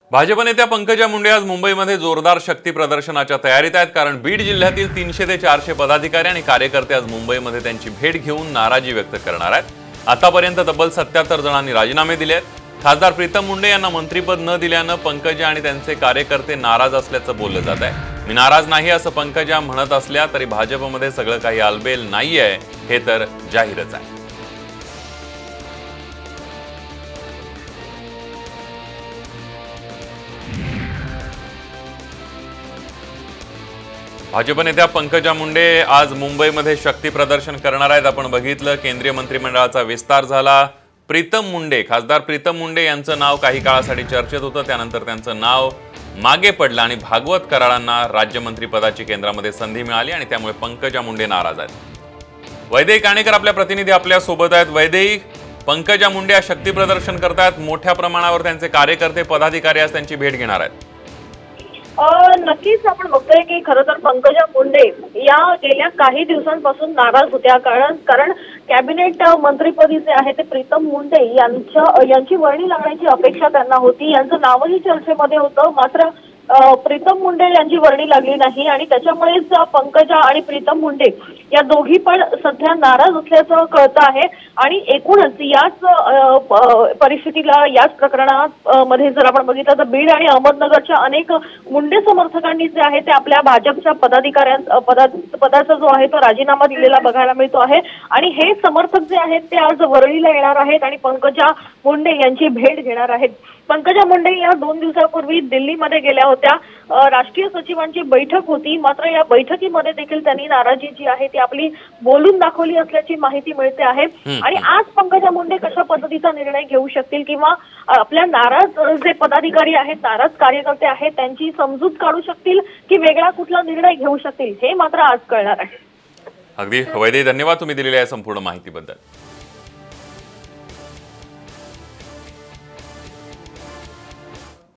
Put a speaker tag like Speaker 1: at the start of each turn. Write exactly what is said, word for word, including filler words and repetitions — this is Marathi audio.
Speaker 1: भाजप नेत्या पंकजा मुंडे आज मुंबईमध्ये जोरदार शक्ती प्रदर्शनाच्या तयारीत आहेत। कारण बीड जिल्ह्यातील तीनशे ते चारशे पदाधिकारी आणि कार्यकर्ते आज मुंबईमध्ये त्यांची भेट घेऊन नाराजी व्यक्त करणार आहेत। आतापर्यंत तब्बल सत्याहत्तर जणांनी राजीनामे दिले आहेत। खासदार प्रीतम मुंडे यांना मंत्रीपद न दिल्यानं पंकजा आणि त्यांचे कार्यकर्ते नाराज असल्याचं बोललं जात आहे। मी नाराज नाही असं पंकजा म्हणत असल्या तरी भाजपमध्ये सगळं काही आलबेल नाहीये हे तर जाहीरच आहे। भाजप नेत्या पंकजा मुंडे आज मुंबईमध्ये शक्ती प्रदर्शन करणार आहेत। आपण बघितलं केंद्रीय मंत्रिमंडळाचा विस्तार झाला। प्रीतम मुंडे खासदार प्रीतम मुंडे यांचं नाव काही काळासाठी चर्चेत होतं, त्यानंतर त्यांचं नाव मागे पडलं आणि भागवत कराडांना राज्यमंत्री पदाची केंद्रामध्ये संधी मिळाली आणि त्यामुळे पंकजा मुंडे नाराज आहेत। वैदेही काणेकर आपल्या प्रतिनिधी आपल्या सोबत आहेत। वैदेही, पंकजा मुंडे आज शक्ती प्रदर्शन करतात, मोठ्या प्रमाणावर त्यांचे कार्यकर्ते पदाधिकारी आज त्यांची भेट घेणार आहेत।
Speaker 2: नक्कीच आपण बघतोय की खरं तर पंकजा मुंडे या गेल्या काही दिवसांपासून नाराज होत्या। कारण कारण कॅबिनेट मंत्रीपदी जे आहे ते प्रीतम मुंडे यांच्या यांची वर्णी लागण्याची अपेक्षा त्यांना होती। यांचं नावही चर्चेमध्ये होतं, मात्र प्रीतम मुंडे यांची वर्णी लागली नाही आणि त्याच्यामुळेच पंकजा आणि प्रीतम मुंडे या दोघी पण सध्या नाराज असल्याचं कळतं आहे। आणि एकूणच याच परिस्थितीला याच प्रकरणात मध्ये जर आपण बघितलं तर बीड आणि अहमदनगरच्या अनेक मुंडे समर्थकांनी जे आहे ते आपल्या भाजपच्या पदाधिकाऱ्यां पदा पदाचा जो आहे तो राजीनामा दिलेला बघायला मिळतो आहे। आणि हे समर्थक जे आहेत ते आज वरळीला येणार आहेत आणि पंकजा मुंडे यांची भेट घेणार आहेत। पंकजा मुंडे या दोन दिवसापूर्वी दिल्लीमध्ये गेल्या होत्या। राष्ट्रीय सचिवांची बैठक होती, मात्र या बैठकीमध्ये देखील त्यांनी नाराजी जी आहे ती आपली बोलून दाखवली असल्याची माहिती मिळते आहे। आणि आज पंकजा मुंडे कशा पद्धतीचा निर्णय घेऊ शकतील किंवा आपल्या नाराज जे पदाधिकारी आहेत, नाराज कार्यकर्ते आहेत, त्यांची समजूत काढू शकतील की वेगळा कुठला निर्णय घेऊ शकतील हे मात्र आज कळणार आहे।
Speaker 1: अगदी वैदेही, धन्यवाद तुम्ही दिलेल्या या संपूर्ण माहितीबद्दल।